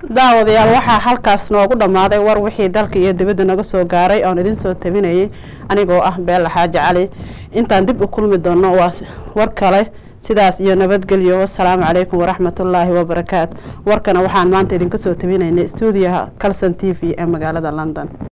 daawadayaal waxaa halkaas noogu dhamaaday war wixii dalka iyo dibadda naga soo gaaray oo idin soo tabinayay anigoo ah Beel Xaaji Cali intaan dib u kulmi doono waa war kale sidaas iyo nabadgelyo wassalaamu calaykum waraxmatullaahi wabarakaatuh warkana waxaan maanta idin ka soo tabinaynay stuudiyaha Kalsan TV ee magaalada London